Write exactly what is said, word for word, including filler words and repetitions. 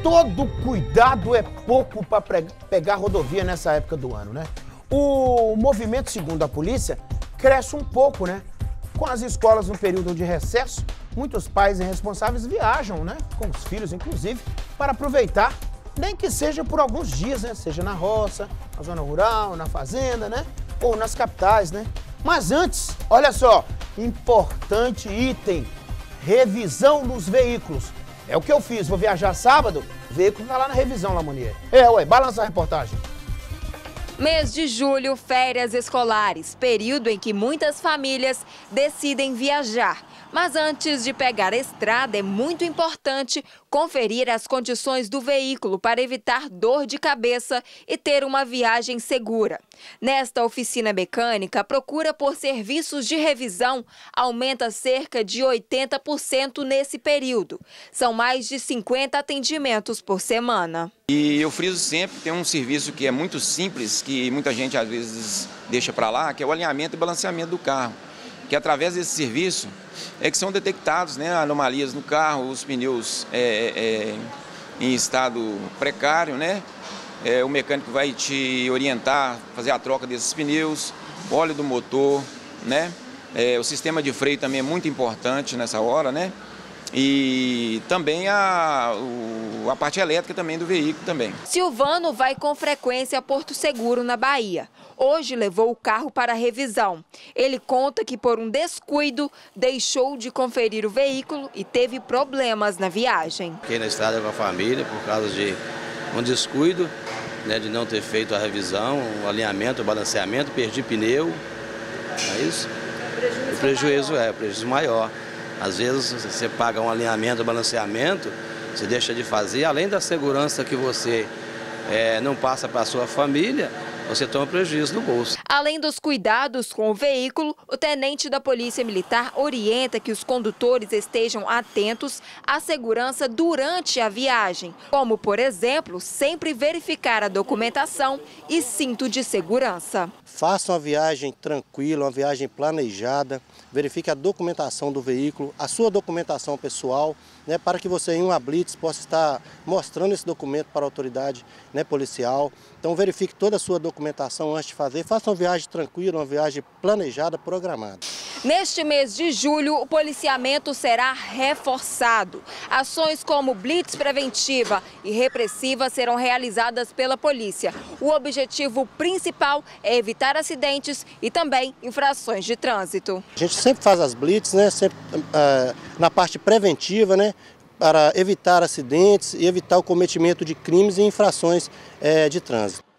todo cuidado é pouco para pegar rodovia nessa época do ano, né? O movimento, segundo a polícia, cresce um pouco, né? Com as escolas no período de recesso, muitos pais e responsáveis viajam, né? Com os filhos, inclusive, para aproveitar, nem que seja por alguns dias, né? Seja na roça, na zona rural, na fazenda, né? Ou nas capitais, né? Mas antes, olha só, importante item, revisão nos veículos. É o que eu fiz, vou viajar sábado, o veículo tá lá na revisão, Lamonier. É, ué, balança a reportagem. Mês de julho, férias escolares, período em que muitas famílias decidem viajar. Mas antes de pegar a estrada, é muito importante conferir as condições do veículo para evitar dor de cabeça e ter uma viagem segura. Nesta oficina mecânica, a procura por serviços de revisão aumenta cerca de oitenta por cento nesse período. São mais de cinquenta atendimentos por semana. E eu friso sempre, tem um serviço que é muito simples, que muita gente às vezes deixa para lá, que é o alinhamento e balanceamento do carro. Que através desse serviço é que são detectados, né, anomalias no carro, os pneus é, é, em estado precário, né? É, o mecânico vai te orientar, fazer a troca desses pneus, óleo do motor, né? É, o sistema de freio também é muito importante nessa hora, né? E também a, o, a parte elétrica também do veículo também. Silvano vai com frequência a Porto Seguro, na Bahia. Hoje levou o carro para a revisão. Ele conta que por um descuido deixou de conferir o veículo e teve problemas na viagem. Fiquei na estrada com a família por causa de um descuido, né, de não ter feito a revisão, o alinhamento, o balanceamento, perdi pneu, é isso? O prejuízo é, o prejuízo maior. Às vezes você paga um alinhamento, um balanceamento, você deixa de fazer, além da segurança que você é, não passa para a sua família, você toma prejuízo no bolso. Além dos cuidados com o veículo, o tenente da Polícia Militar orienta que os condutores estejam atentos à segurança durante a viagem, como, por exemplo, sempre verificar a documentação e cinto de segurança. Faça uma viagem tranquila, uma viagem planejada, verifique a documentação do veículo, a sua documentação pessoal, né, para que você em uma blitz possa estar mostrando esse documento para a autoridade, né, policial. Então verifique toda a sua documentação antes de fazer, faça uma viagem tranquila, uma viagem planejada, programada. Neste mês de julho, o policiamento será reforçado. Ações como blitz preventiva e repressiva serão realizadas pela polícia. O objetivo principal é evitar acidentes e também infrações de trânsito. A gente sempre faz as blitz, né, sempre, uh, na parte preventiva, né, para evitar acidentes e evitar o cometimento de crimes e infrações uh, de trânsito.